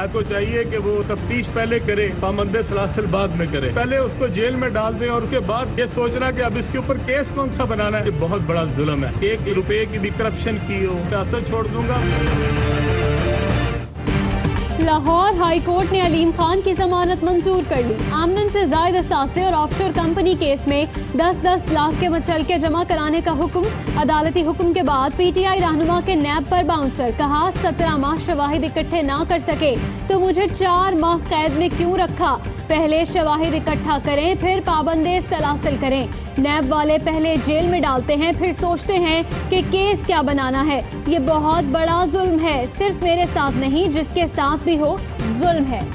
नैब को चाहिए कि वो तफ्तीश पहले करे, पाबंद सलासिल बाद में करे। पहले उसको जेल में डाल दे और उसके बाद ये सोचना कि अब इसके ऊपर केस कौन सा बनाना है, ये बहुत बड़ा जुल्म है। 1 रुपए की भी करप्शन की हो, सियासत छोड़ दूंगा। लाहौर हाई कोर्ट ने अलीम खान की जमानत मंजूर कर ली। आमदन से जायद असासे और ऑफशोर कंपनी केस में 10-10 लाख के मुचलके जमा कराने का हुक्म। अदालती हुक्म के बाद पीटीआई रहनुमा के नैब पर बाउंसर, कहा 17 माह शवाहिद इकट्ठे ना कर सके तो मुझे 4 माह कैद में क्यों रखा। पहले शवाहिद इकट्ठा करें फिर पाबंदे सलासिल करें। नैब वाले पहले जेल में डालते हैं फिर सोचते हैं कि केस क्या बनाना है। ये बहुत बड़ा जुल्म है, सिर्फ मेरे साथ नहीं जिसके साथ भी हो जुल्म है।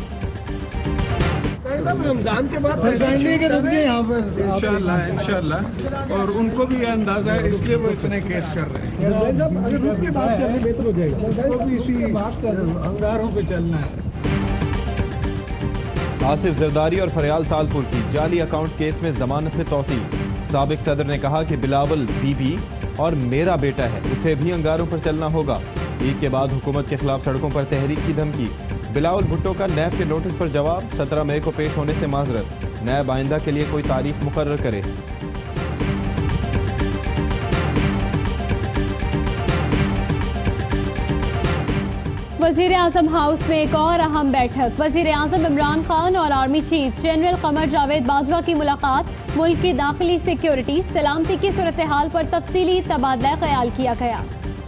रमजान के बाद यहाँ पर इंशाल्लाह और उनको भी यह अंदाजा है, इसलिए वो इतने केस कर रहे हैं। अगर रुक के बात करने बेहतर हो जाएगा, तो भी इसी अंगारों पे चलना है। आसिफ जरदारी और फरियाल तालपुर की जाली अकाउंट्स केस में जमानत में तौसी। साबिक सदर ने कहा कि बिलावल बीबी और मेरा बेटा है, उसे भी अंगारों पर चलना होगा। ईद के बाद हुकूमत के खिलाफ सड़कों पर तहरीक की धमकी। बिलावल भुट्टो का नैब के नोटिस पर जवाब, 17 मई को पेश होने से माजरत। नैब आइंदा के लिए कोई तारीख मुकर्रर करे। वजीर आजम हाउस में एक और अहम बैठक। वजीर आजम इमरान खान और army chief general Qamar Javed Bajwa की मुलाकात। मुल्क की दाखिली सिक्योरिटी सलामती की सूरत हाल पर तफसीली तबादला ख्याल किया गया।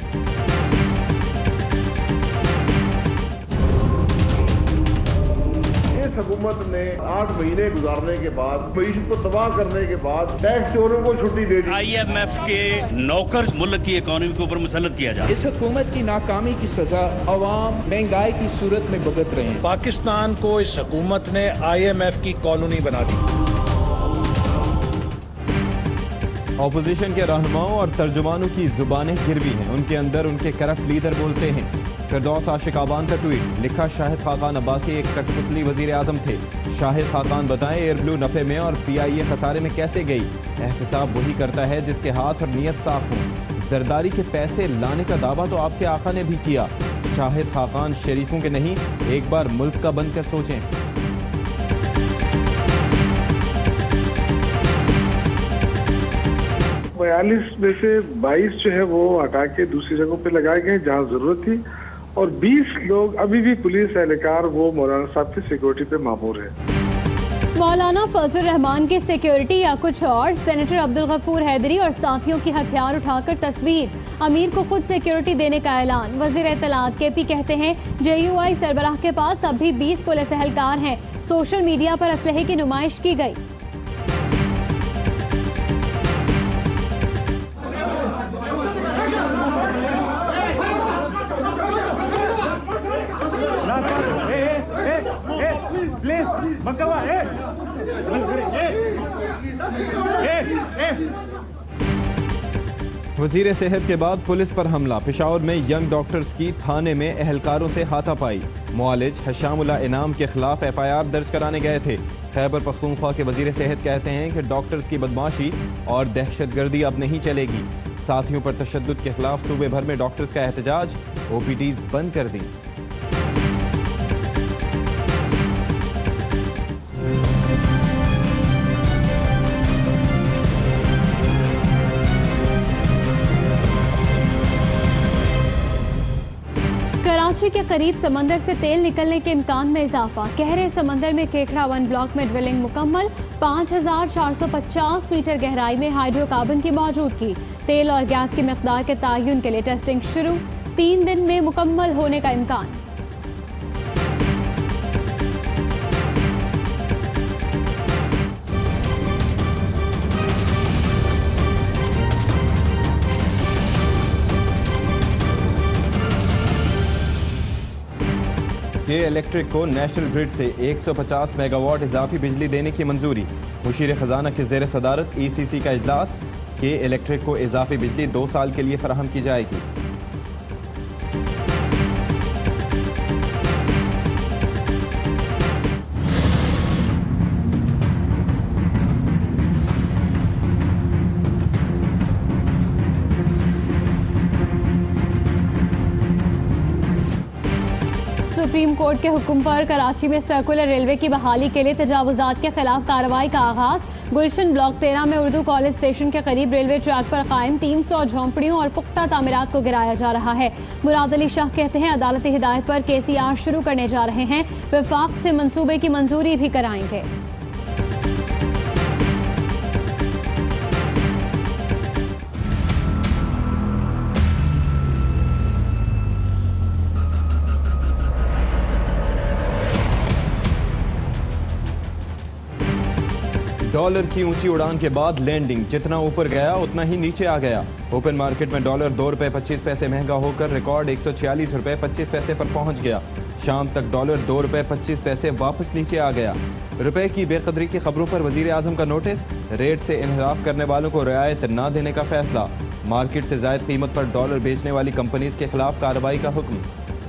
हुकूमत ने 8 महीने गुजारने के बाद, मईशत को तबाह करने के बाद टैक्स चोरों को छुट्टी दे दी। IMF के नौकर मुल्क की इकॉनमी के ऊपर मुसल्लत किया जाए। इस हुकूमत की नाकामी की सजा अवाम महंगाई की सूरत में भुगत रहे हैं। पाकिस्तान को इस हुकूमत ने IMF की कॉलोनी बना दी। ऑपोजिशन के रहनुमाओं और तर्जुमानों की जुबानें गिरवी हैं, उनके अंदर उनके करप्ट लीडर बोलते हैं। फिरदौस आशिक आबान का ट्वीट, लिखा शाहिद खाकान अब्बासी एक कठपुतली वजीर आजम थे। शाहिद खाकान बताएं एयर ब्लू नफे में और PIA खसारे में कैसे गई। एहतसाब वही करता है जिसके हाथ और नीयत साफ हो। जरदारी के पैसे लाने का दावा तो आपके आका ने भी किया। शाहिद खाकान शरीफों के नहीं, एक बार मुल्क का बनकर सोचें। 42 में से 22 जो है वो हटा के दूसरी जगहों पे लगाए गए जहाँ जरूरत थी, और 20 लोग अभी भी पुलिस एहलकार वो मौलाना साहब की सिक्योरिटी पे मामूर है। मौलाना फजल रहमान की सिक्योरिटी या कुछ और। सेनेटर अब्दुल गफूर हैदरी और साथियों की हथियार उठाकर तस्वीर। अमीर को खुद सिक्योरिटी देने का ऐलान। वजीर इत्तलात KP कहते हैं JUI सरबराह के पास अब भी 20 पुलिस एहलकार हैं। सोशल मीडिया पर असलहे की नुमाइश की गई। वजीर सेहत के बाद पुलिस पर हमला। पेशावर में यंग डॉक्टर्स की थाने में एहलकारों से हाथापाई। मुआलिज हशामुल्ला इनाम के खिलाफ FIR दर्ज कराने गए थे। खैबर पख्तूनख्वा के वजीर सेहत कहते हैं कि डॉक्टर्स की बदमाशी और दहशतगर्दी अब नहीं चलेगी। साथियों पर तशद्दुद के खिलाफ सूबे भर में डॉक्टर्स का एहतजाज। OPDs बंद कर दी। कराची के करीब समंदर से तेल निकलने के इम्कान में इजाफा। गहरे समंदर में केकड़ा 1 ब्लॉक में ड्रिलिंग मुकम्मल। 5450 मीटर गहराई में हाइड्रोकार्बन की मौजूदगी। तेल और गैस की मिकदार के तयन के लिए टेस्टिंग शुरू। 3 दिन में मुकम्मल होने का इम्कान। के इलेक्ट्रिक को नेशनल ग्रिड से 150 मेगावाट इजाफी बिजली देने की मंजूरी। मुशीर खजाना की ज़ेर सदारत ECC का इजलास। के इलेक्ट्रिक को इजाफी बिजली 2 साल के लिए फराहम की जाएगी। सुप्रीम कोर्ट के हुक्म पर कराची में सर्कुलर रेलवे की बहाली के लिए तजावुजात के खिलाफ कार्रवाई का आगाज। गुलशन ब्लॉक 13 में उर्दू कॉलेज स्टेशन के करीब रेलवे ट्रैक पर कायम 300 झोंपड़ियों और पुख्ता तामीरात को गिराया जा रहा है। मुराद अली शाह कहते हैं अदालती हिदायत पर KCR शुरू करने जा रहे हैं, वफाक से मंसूबे की मंजूरी भी कराएंगे। डॉलर की ऊंची उड़ान के बाद लैंडिंग, जितना ऊपर गया उतना ही नीचे आ गया। ओपन मार्केट में डॉलर 2 रुपये 25 पैसे महंगा होकर रिकॉर्ड 146 रुपये 25 पैसे पर पहुंच गया। शाम तक डॉलर 2 रुपये 25 पैसे वापस नीचे आ गया। रुपए की बेकदरी की खबरों पर वजीर आजम का नोटिस, रेट से इनहराफ करने वालों को रियायत न देने का फैसला। मार्केट से जायद कीमत पर डॉलर बेचने वाली कंपनीज के खिलाफ कार्रवाई का हुक्म।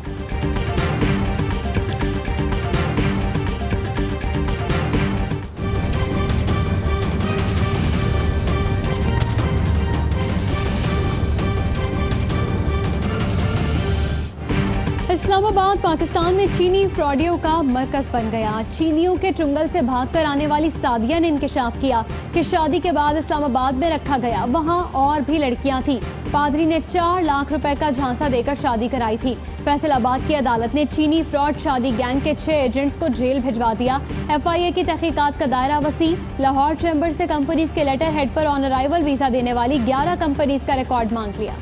इस्लामाबाद पाकिस्तान में चीनी फ्रॉडियों का मरकज बन गया। चीनियों के चुंगल से भागकर आने वाली सादिया ने इंकशाफ किया कि शादी के बाद इस्लामाबाद में रखा गया, वहां और भी लड़कियां थीं। पादरी ने 4 लाख रुपए का झांसा देकर शादी कराई थी। फैसलाबाद की अदालत ने चीनी फ्रॉड शादी गैंग के 6 एजेंट्स को जेल भिजवा दिया। FIA की तहकीकात का दायरा वसी। लाहौर चैम्बर से कंपनीज के लेटर हेड पर ऑन अराइवल वीजा देने वाली 11 कंपनीज का रिकॉर्ड मांग लिया।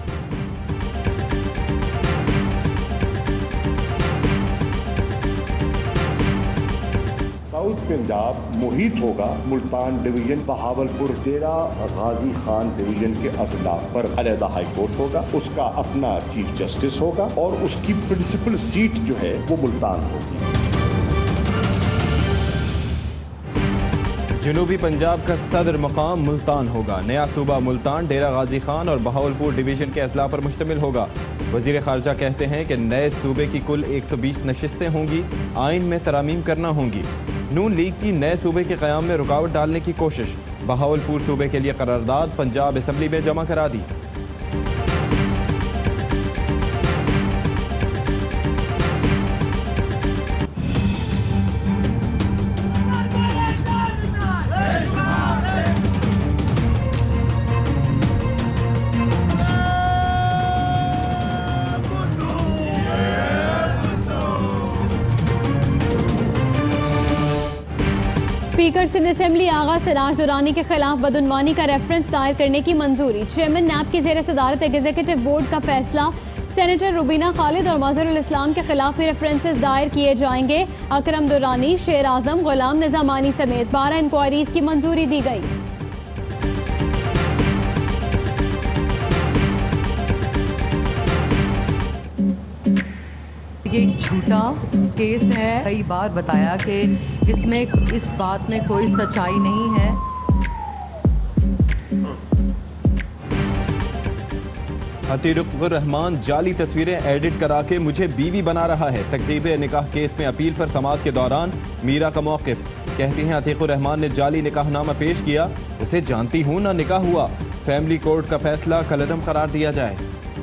साउथ पंजाब मुहित होगा मुल्तान डिवीजन, बहावलपुर डेरा गाजी खान डिवीजन के असदाफ पर अलहदा हाई कोर्ट होगा, उसका अपना चीफ जस्टिस होगा और उसकी प्रिंसिपल सीट जो है वो मुल्तान होगी। जनूबी पंजाब का सदर मकाम मुल्तान होगा। नया सूबा मुल्तान डेरा गाजी खान और बहावलपुर डिवीजन के अजला पर मुश्तमिल होगा। वजीर खारजा कहते हैं कि नए सूबे की कुल 120 नशिस्तें होंगी, आइन में तरामीम करना होंगी। नून लीग की नए सूबे के क़याम में रुकावट डालने की कोशिश, बहावलपुर सूबे के लिए करारदाद पंजाब असम्बली में जमा करा दी। स्पीकर सिंध असेंबली आगा सिराज दुरानी के खिलाफ बदउनवानी का रेफरेंस दायर करने की मंजूरी। चेयरमैन नैब की जेर सदारत एग्जीक्यूटिव बोर्ड का फैसला। सेनेटर रुबीना खालिद और मजहरुल इस्लाम के खिलाफ भी रेफरेंसेस दायर किए जाएंगे। अकरम दुरानी, शेर आजम, गुलाम निजामानी समेत 12 इंक्वायरीज की मंजूरी दी गई। ये एक झूठा केस है। कई बार बताया कि इसमें इस बात में कोई सच्चाई नहीं है। अतीकुर रहमान जाली तस्वीरें एडिट करा के मुझे बीवी बना रहा है। तकजीब निकाह केस में अपील पर समाअत के दौरान मीरा का मौक़िफ़। कहती हैं अतीकुर रहमान ने जाली निकाहनामा पेश किया, उसे जानती हूँ ना निकाह हुआ। फैमिली कोर्ट का फैसला कलअदम करार दिया जाए।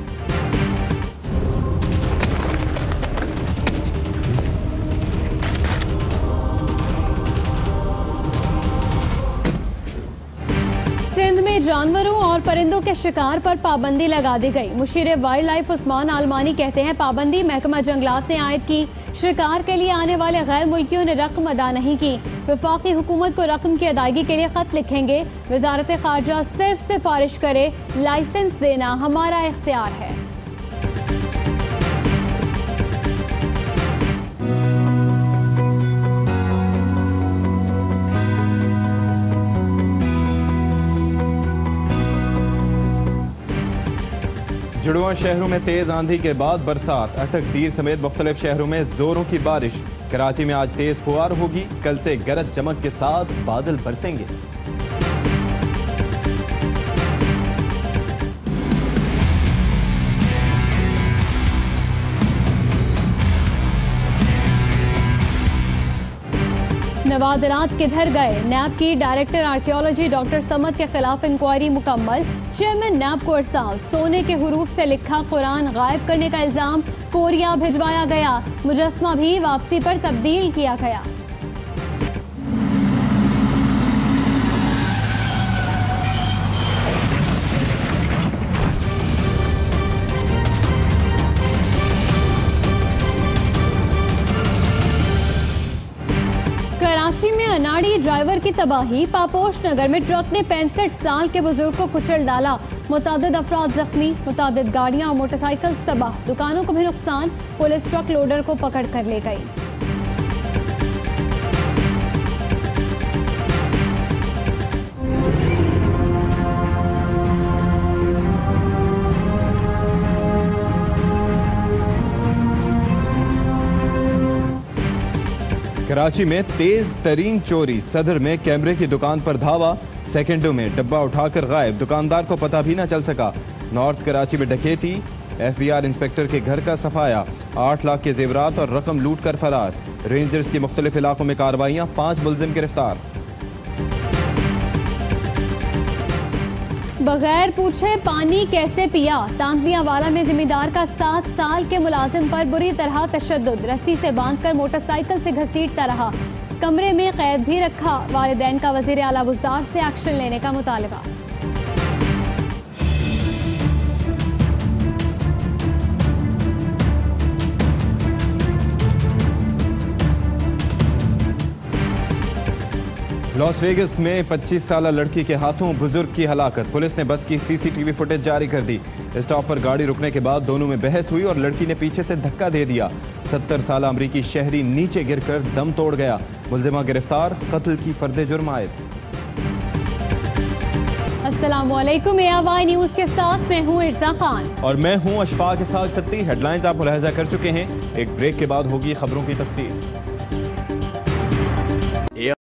जानवरों और परिंदों के शिकार पर पाबंदी लगा दी गई। मुशीर वाइल्ड लाइफ उस्मान आलमानी कहते हैं पाबंदी महकमा जंगलात ने आयद की। शिकार के लिए आने वाले गैर मुल्कियों ने रकम अदा नहीं की। वफाकी हुकूमत को रकम की अदायगी के लिए खत लिखेंगे। वजारत खारजा सिर्फ सिफारिश करे, लाइसेंस देना हमारा इख्तियार है। जुड़वा शहरों में तेज आंधी के बाद बरसात। अटक दीर समेत मुख्तलिफ शहरों में जोरों की बारिश। कराची में आज तेज फुहार होगी, कल से गरज चमक के साथ बादल बरसेंगे। तबादलात किधर गए? नैब की डायरेक्टर आर्कियोलॉजी डॉक्टर समद के खिलाफ इंक्वायरी मुकम्मल। चेयरमैन नैब को अरसाल। सोने के हुरूफ से लिखा कुरान गायब करने का इल्जाम। कोरिया भिजवाया गया। मुजस्मा भी वापसी पर तब्दील किया गया। कराची में अनाड़ी ड्राइवर की तबाही। पापोश नगर में ट्रक ने 65 साल के बुजुर्ग को कुचल डाला। मुतादिद अफराद जख्मी। मुतादिद गाड़ियां और मोटरसाइकिल तबाह। दुकानों को भी नुकसान। पुलिस ट्रक लोडर को पकड़ कर ले गई। कराची में तेज तरीन चोरी। सदर में कैमरे की दुकान पर धावा। सेकंडों में डब्बा उठाकर गायब। दुकानदार को पता भी न चल सका। नॉर्थ कराची में डकैती। FBI इंस्पेक्टर के घर का सफाया। 8 लाख के जेवरात और रकम लूट कर फरार। रेंजर्स की मुख्तलिफ इलाकों में कार्रवाइयां। 5 मुलजिम गिरफ्तार। बगैर पूछे पानी कैसे पिया? तांतविया वाला में जिम्मेदार का 7 साल के मुलाजिम पर बुरी तरह तशद्दुद। रस्सी से बांधकर मोटरसाइकिल से घसीटता रहा। कमरे में कैद भी रखा। वालिदैन का वजीर आला बुज़दार से एक्शन लेने का मुतालबा। लॉस वेगस में 25 साल लड़की के हाथों बुजुर्ग की हलाकत। पुलिस ने बस की CCTV फुटेज जारी कर दी। स्टॉप पर गाड़ी रुकने के बाद दोनों में बहस हुई और लड़की ने पीछे से धक्का दे दिया। 70 साल अमरीकी शहरी नीचे गिरकर दम तोड़ गया। मुलजिमा गिरफ्तार। कत्ल की फर्द जुर्म आयद। अस्सलामुअलैकुम। AY न्यूज़ के साथ मैं हूँ इर्जा खान और मैं हूँ अशफाक इसहाक सत्ती। हेडलाइंस आप मुलाहिजा कर चुके हैं। एक ब्रेक के बाद होगी खबरों की तफसील।